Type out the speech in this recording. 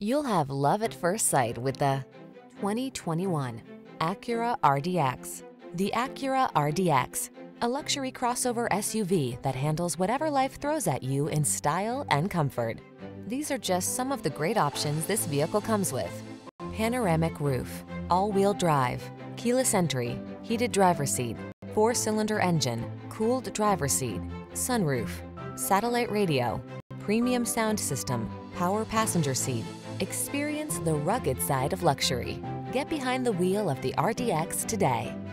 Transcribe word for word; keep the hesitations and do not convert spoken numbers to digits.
You'll have love at first sight with the twenty twenty-one Acura R D X. The Acura R D X, a luxury crossover S U V that handles whatever life throws at you in style and comfort. These are just some of the great options this vehicle comes with: panoramic roof, all-wheel drive, keyless entry, heated driver's seat, four-cylinder engine, cooled driver's seat, sunroof, satellite radio, premium sound system, power passenger seat. Experience the rugged side of luxury. Get behind the wheel of the R D X today.